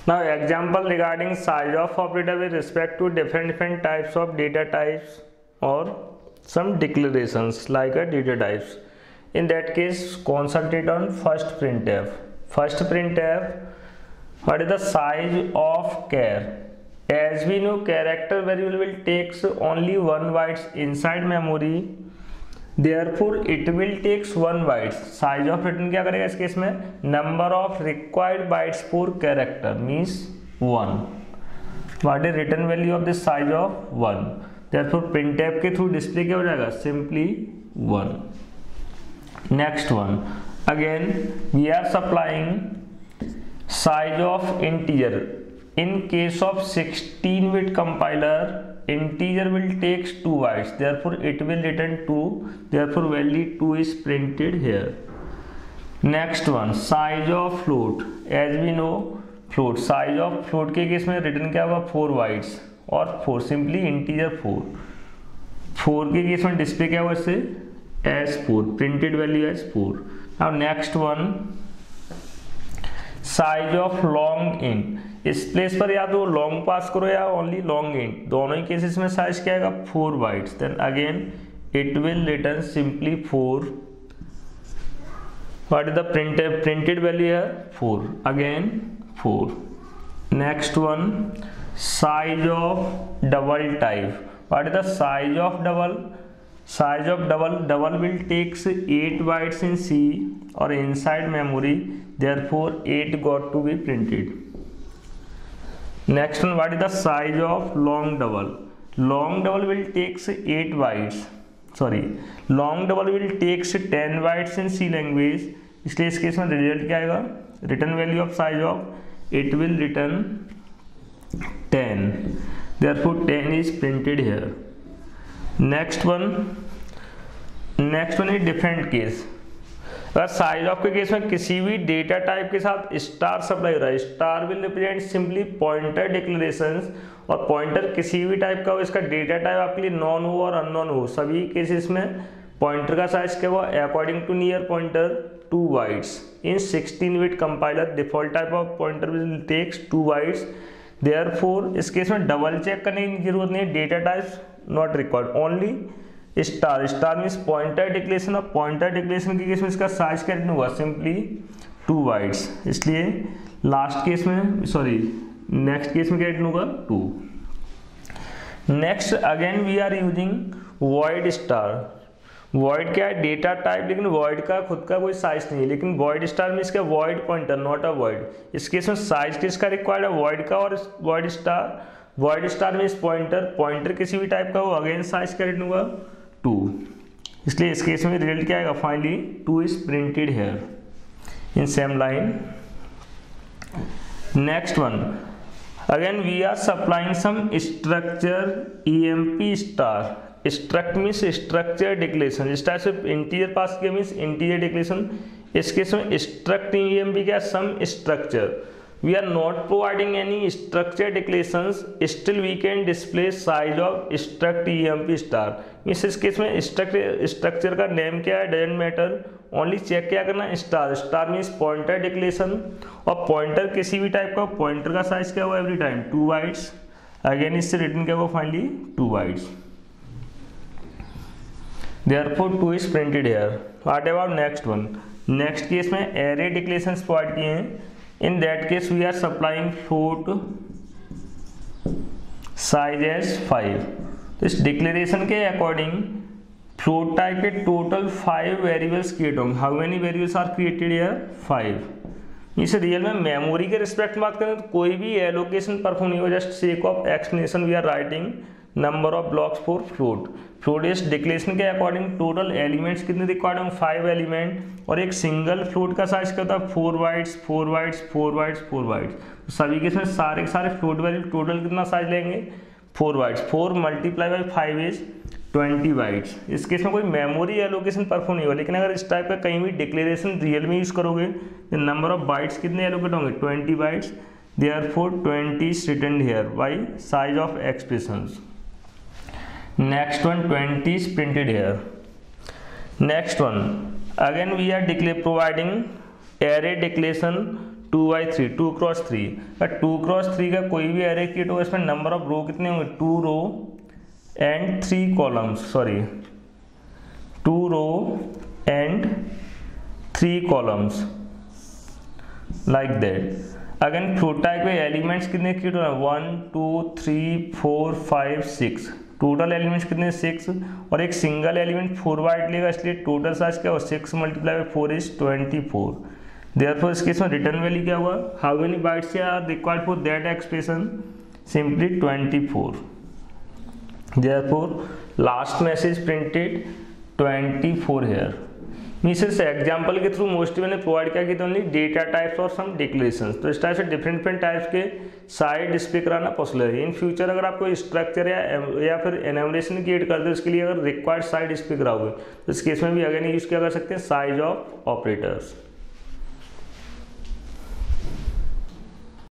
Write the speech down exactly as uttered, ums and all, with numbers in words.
Now example regarding size of operator with respect to different different types of data types or some declarations like a data types. In that case, concentrate on first printf. First printf, what is the size of char? As we know, character variable will takes only one bytes inside memory. Therefore, it will takes one bytes. Size of return क्या करेगा इस case में? Number of required bytes for character means one. What is return value of this size of one? Therefore, printf के through display क्या हो जाएगा? Simply one. Next one. Again, we are supplying size of integer. In case of sixteen bit compiler, integer will takes two bytes, therefore it will return two, therefore value two is printed here. Next one, size of float. As we know, float size of float के case में return क्या होगा? Four bytes और four simply integer four. Four के case में display क्या होगा इससे? As four, printed value as four. Now next one, size of long int. इस प्लेस पर या तो लॉन्ग पास करो या ओनली लॉन्ग इंट, दोनों ही केसेस में साइज क्या आएगा? Four bytes. Then again it will return simply four. What is the printed printed value है? Four. Again four. Next one, size of double type. What is the size of double? Size of double, double will takes eight bytes in C और inside memory, therefore eight got to be printed. Next one, what is the size of long double? Long double will takes eight bytes. Sorry, long double will takes ten bytes in C language. इसलिए इस case में result क्या आएगा? Return value of size of it will return ten. Therefore ten is printed here. Next one, next one is different case. अगर size of के case में किसी भी डेटा टाइप के साथ स्टार सप्लाई हो रहा है, star will represent simply pointer declarations, और पॉइंटर किसी भी टाइप का हो, इसका डेटा टाइप आपके लिए नॉन हो और अननोन हो, सभी केसेस में पॉइंटर का साइज क्या हुआ? According to near pointer two bytes. In sixteen bit compiler default type of pointer will takes two bytes. Therefore इस केस में डबल चेक करने की जरूरत नहीं, data types not required, only star. Star means pointer declaration, और pointer declaration के case में इसका साइज क्या रिटर्न हुआ? Simply two bytes. इसलिए लास्ट केस में, सॉरी नेक्स्ट केस में क्या रिटर्न होगा? Two. Next again we are using void star. Void क्या है? डेटा टाइप, लेकिन वॉइड का खुद का कोई साइज नहीं है, लेकिन वॉइड स्टार मीन्स क्या? Void pointer, not a void. इस केस में साइज किसका रिक्वायर्ड है? वॉइड का. और void star, void star means pointer, pointer किसी भी टाइप का हो, अगेन साइज क्या रिटर्न होगा? टू. इसलिए इस केस में रिजल्ट क्या आएगा? Finally two is printed here in same line. Next one, again we are supplying some structure EMP star. Struct means structure declaration. इस टाइप से इंटीजर पास किया मीन्स इंटीजर डिक्लेरेशन. इस case में struct EMP क्या? Some structure. We are not providing any structure declarations, still we can display size of struct emp star. इस case में structure structure का name क्या है? डजेंट मैटर, ओनली चेक क्या करना? Star. Star means pointer declaration, और pointer किसी भी टाइप का, पॉइंटर का साइज क्या हुआ? Every time two bytes. Again इससे रिटर्न क्या हुआ? Finally two bytes. Therefore two is printed here. What about next one? Next case में एरे डिक्लेरेशंस प्रोवाइड किए हैं. In that case we are supplying float size as five. तो इस declaration के according float type के total five variables create होंगे. How many variables are created here? Five. इस real में मेमोरी के रिस्पेक्ट में बात करें तो कोई भी एलोकेशन परफॉर्म नहीं हो, just sake of explanation we are writing number of blocks for float. Float इस डिक्लेरेशन के अकॉर्डिंग टोटल एलिमेंट्स कितने रिक्वायर्ड होंगे? फाइव एलिमेंट, और एक सिंगल फ्लोट का साइज क्या होता है? Four bytes, four bytes, four bytes, four bytes. तो सभी के इसमें सारे के सारे फ्लोट वैल्यू टोटल कितना साइज लेंगे? Four bytes. Four multiply by five is twenty bytes. इस केस में कोई मेमोरी एलोकेशन परफॉर्म नहीं हुआ, लेकिन अगर इस टाइप का कहीं भी डिक्लेरेशन रियल में यूज करोगे तो नंबर ऑफ बाइट्स कितने एलोकेट होंगे? Twenty bytes. Therefore twenty is returned here by size of expressions. Next one, twenty is printed here. Next one, again we are declare providing array declaration two by three, two cross three. Two cross three का कोई भी array create होगा, इसमें number of row कितने होंगे, two row and three columns, sorry two row and three columns, like that. Again float type के elements कितने create हो रहे हैं, one two three four five six, total elements कितने, सिक्स, और एक सिंगल एलिमेंट फोर बाइट लेगा, इसलिए टोटल साइज क्या हो, six multiply by four is twenty four. Therefore इस केस में रिटर्न वैल्यू क्या हुआ, how many bytes are required for that expression, simply twenty four. Therefore last message printed twenty four here. Means इस example के through mostly मैंने provide किया कि तो ओनली डेटा टाइप्स और सम डिक्लेरेशंस, तो इस टाइप से डिफरेंट डिफरेंट टाइप्स के साइड डिस्प्ले कराना पॉसिबल है। इन फ्यूचर अगर आप कोई स्ट्रक्चर या या फिर एनिमेशन क्रिएट करते हो, इसके लिए अगर रिक्वायर्ड साइड डिस्प्ले कराओगे तो इस केस में भी अगेन यूज किया कर सकते हैं साइज ऑफ ऑपरेटर्स।